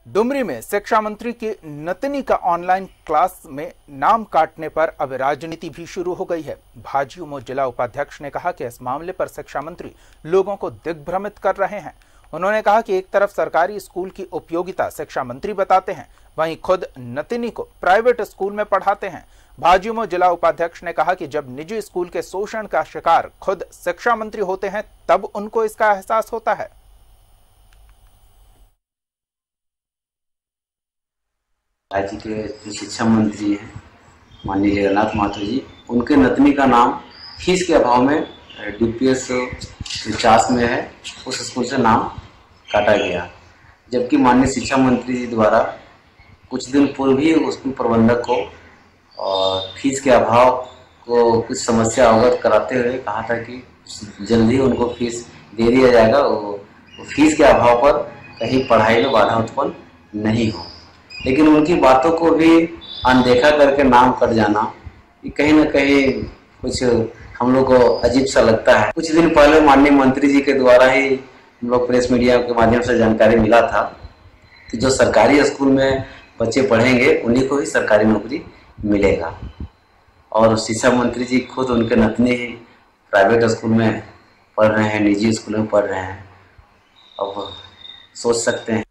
डुमरी में शिक्षा मंत्री की नतनी का ऑनलाइन क्लास में नाम काटने पर अब राजनीति भी शुरू हो गई है। भाजयुमो जिला उपाध्यक्ष ने कहा कि इस मामले पर शिक्षा मंत्री लोगों को दिग्भ्रमित कर रहे हैं। उन्होंने कहा कि एक तरफ सरकारी स्कूल की उपयोगिता शिक्षा मंत्री बताते हैं, वहीं खुद नतनी को प्राइवेट स्कूल में पढ़ाते हैं। भाजयुमो जिला उपाध्यक्ष ने कहा कि जब निजी स्कूल के शोषण का शिकार खुद शिक्षा मंत्री होते हैं तब उनको इसका एहसास होता है। राज्य के जो शिक्षा मंत्री हैं माननीय जगन्नाथ महतो जी, उनके नतनी का नाम फीस के अभाव में डीपीएस 50 में है, उस स्कूल से नाम काटा गया। जबकि माननीय शिक्षा मंत्री जी द्वारा कुछ दिन पूर्व ही स्कूल प्रबंधक को और फीस के अभाव को कुछ समस्या अवगत कराते हुए कहा था कि जल्द ही उनको फीस दे दिया जाएगा, वो फीस के अभाव पर कहीं पढ़ाई में बाधा उत्पन्न नहीं हो। लेकिन उनकी बातों को भी अनदेखा करके नाम कट जाना, ये कहीं ना कहीं कुछ हम लोग को अजीब सा लगता है। कुछ दिन पहले माननीय मंत्री जी के द्वारा ही हम लोग प्रेस मीडिया के माध्यम से जानकारी मिला था कि जो सरकारी स्कूल में बच्चे पढ़ेंगे उन्हीं को ही सरकारी नौकरी मिलेगा। और शिक्षा मंत्री जी खुद उनके नतनी ही प्राइवेट स्कूल में पढ़ रहे हैं, निजी स्कूल में पढ़ रहे हैं। अब सोच सकते हैं